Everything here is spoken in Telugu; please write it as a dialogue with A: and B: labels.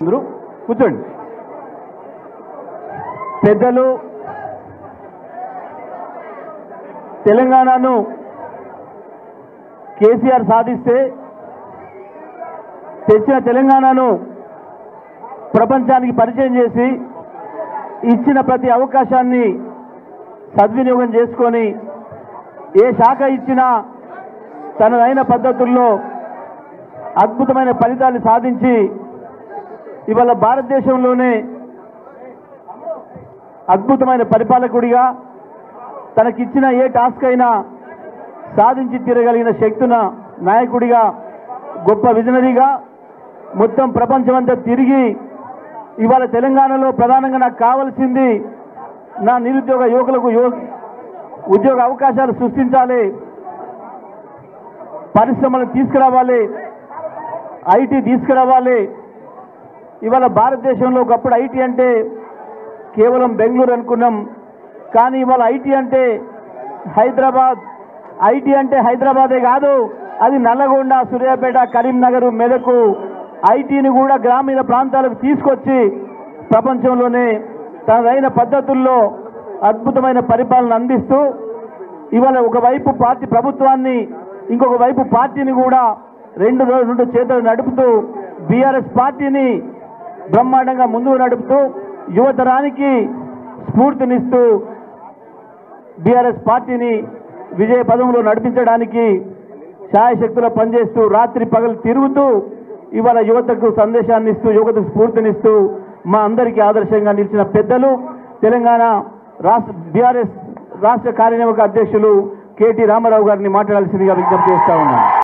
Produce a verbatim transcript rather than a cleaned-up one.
A: కూర్చోండి. పెద్దలు తెలంగాణను కేసీఆర్ సాధిస్తే తెచ్చిన తెలంగాణను ప్రపంచానికి పరిచయం చేసి ఇచ్చిన ప్రతి అవకాశాన్ని సద్వినియోగం చేసుకొని ఏ శాఖ ఇచ్చినా తనదైన పద్ధతుల్లో అద్భుతమైన ఫలితాలు సాధించి ఇవాళ భారతదేశంలోనే అద్భుతమైన పరిపాలకుడిగా తనకిచ్చిన ఏ టాస్క్ అయినా సాధించి తీరగలిగిన శక్తున్న నాయకుడిగా గొప్ప విజనరీగా మొత్తం ప్రపంచమంతా తిరిగి ఇవాళ తెలంగాణలో ప్రధానంగా నాకు కావాల్సింది నా నిరుద్యోగ యువకులకు ఉద్యోగ అవకాశాలు సృష్టించాలి, పరిశ్రమలు తీసుకురావాలి, ఐటీ తీసుకురావాలి. ఇవాళ భారతదేశంలో ఒకప్పుడు ఐటీ అంటే కేవలం బెంగళూరు అనుకున్నాం, కానీ ఇవాళ ఐటీ అంటే హైదరాబాద్. ఐటీ అంటే హైదరాబాదే కాదు, అది నల్లగొండ, సూర్యాపేట, కరీంనగర్, మెదకు ఐటీని కూడా గ్రామీణ ప్రాంతాలకు తీసుకొచ్చి ప్రపంచంలోనే తనదైన పద్ధతుల్లో అద్భుతమైన పరిపాలన అందిస్తూ ఇవాళ ఒకవైపు పార్టీ ప్రభుత్వాన్ని ఇంకొక వైపు పార్టీని కూడా రెండు రెండు చేతులు నడుపుతూ బీఆర్ఎస్ పార్టీని బ్రహ్మాండంగా ముందుకు నడుపుతూ యువతరానికి స్ఫూర్తినిస్తూ బీఆర్ఎస్ పార్టీని విజయ పదంలో నడిపించడానికి శాయశక్తులు పనిచేస్తూ రాత్రి పగలు తిరుగుతూ ఇవాళ యువతకు సందేశాన్ని ఇస్తూ యువతకు స్ఫూర్తినిస్తూ మా అందరికీ ఆదర్శంగా నిలిచిన పెద్దలు తెలంగాణ రాష్ట్ర బీఆర్ఎస్ రాష్ట్ర కార్యనిర్వాహక అధ్యక్షులు కేటీ రామారావు గారిని మాట్లాడాల్సిందిగా విజ్ఞప్తి చేస్తా ఉన్నాను.